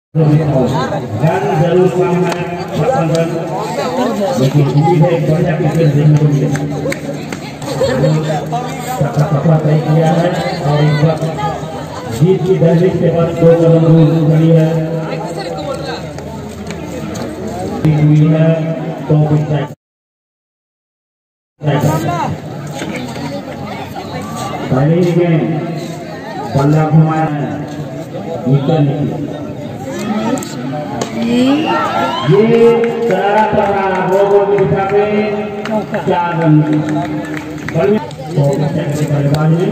dan jalur selamat pasangan bagi ini banyak yang kata-kata saya orang जीत की दहलीज के बाद दो कदम दूर खड़ी है हुई है तो पहले गेम बल्ला घुमाया निकल ये सारा तरह लोगों की दिशा में क्या रन बल्लेबाज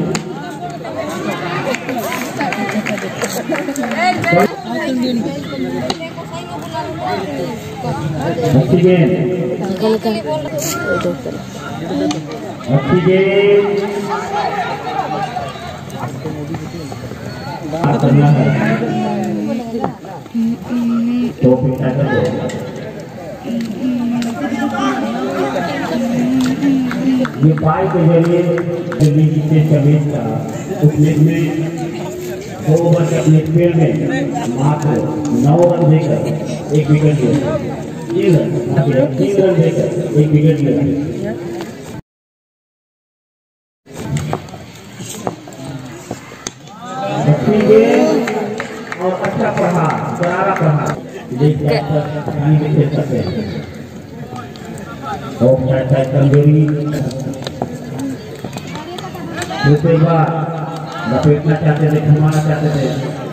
ये पाई के जरिए दिल्ली जीते चमेश का उस लीग में 2 ओवर के अपने खेल में मात्र 9 रन देकर 1 विकेट लिया 3 रन देकर 1 विकेट लिया और अच्छा प्रहार करारा प्रहार कमजोरी दूसरी बार लपेटना चाहते थे घुमाना चाहते थे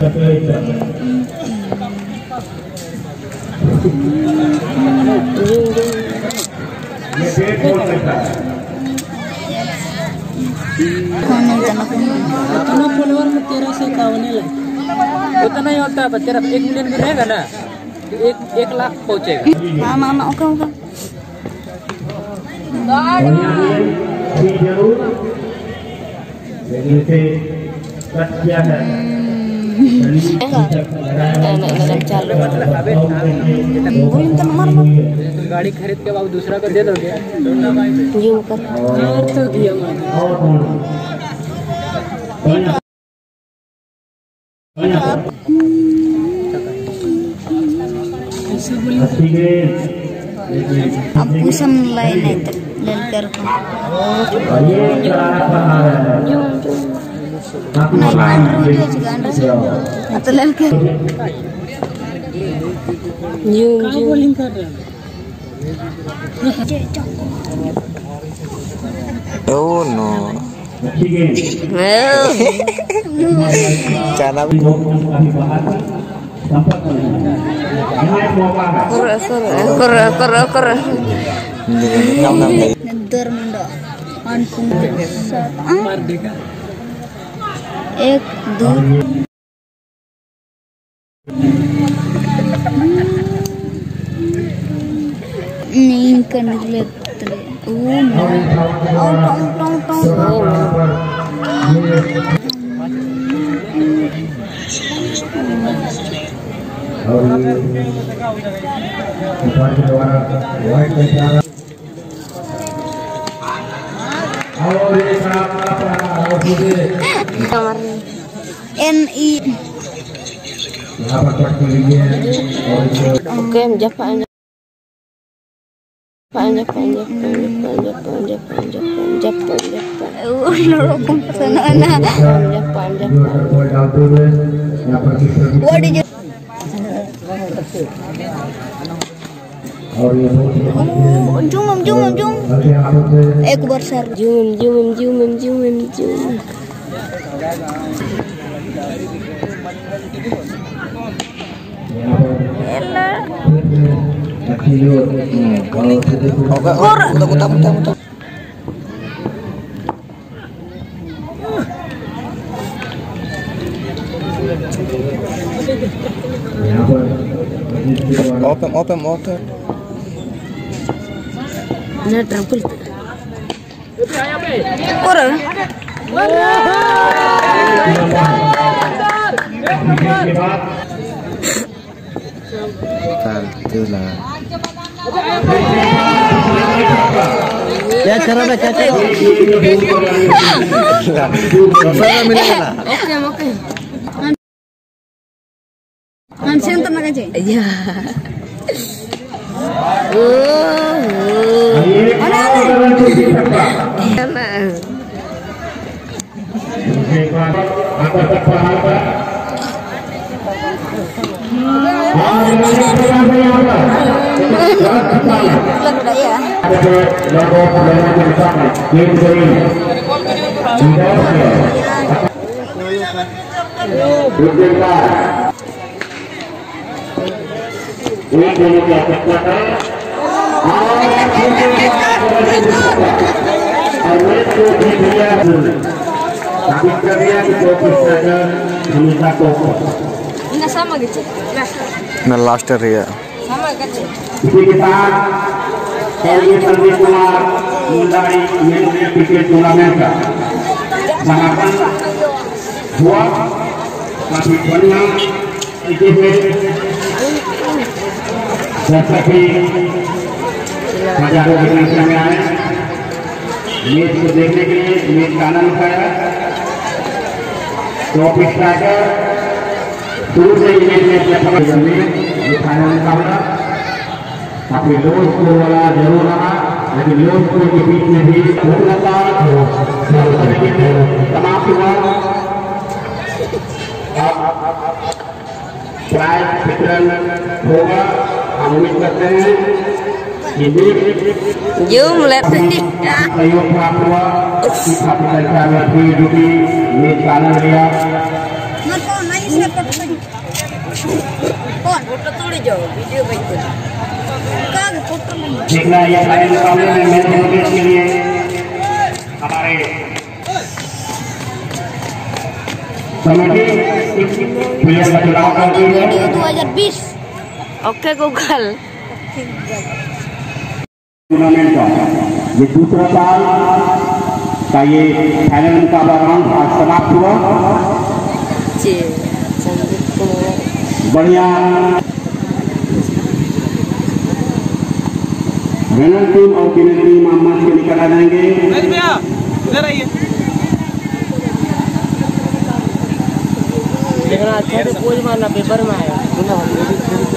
ये पेट बोल सकता है अपना फॉलोअर में 1351 लगे उतना ही होता है तेरा 1 मिलियन भी रहेगा ना 1 लाख पहुंचेगा मामा ओके जरूर लेकिन इसे कट किया है गाड़ी खरीद के बाद दूसरा को दे दोगे अब कुशन लाइन है लेकर atau lelaki bowling कर रहे oh no cara kur nedar mendo anpun merdeka 1 2 नहीं करने लगते NI oke Jepang jum एक besar jum open nah trampul क्या कर रहा है oke Mansion tuh aja. Iya. Enggak sama gitu. Nah last area. Sama kan? इसी के साथ कौमी संदीप कुमार मुंडारी मेरे क्रिकेट टूर्नामेंट का समापन हुआ। काफी बढ़िया तरीके से दर्शक हजारों की संख्या में आए मैच को देखने के लिए, मैच का आनंद उठाया। टॉप स्ट्राइकर शुरू से ही मैच में ये फाइनल मुकाबला काफी लोग स्कोर वाला जरूर रहा, लेकिन लोग स्कोर के बीच में भी समाप्त हुआ। प्राइज वितरण होगा। हम उम्मीद करते हैं कि Zoom lihat. सहयोग प्राप्त हुआ। काफी संख्या में थी जो कि मैच का आनंद लिया। देखना ये फाइनल मुकाबले में मैच डेलीगेट के लिए हमारे कमेटी प्लेयर का चुनाव कर रही है। 2020. Oke Google. टूर्नामेंट का ये दूसरा साल का ये फाइनल मुकाबला राउंड आज समाप्त हुआ। Cie. Sanjit Kumar. बढ़िया रनर टीम और किनर टीम आप मंच के निकल आ जाएंगे। लेकिन अच्छा से पोज मारना पेपर में आया।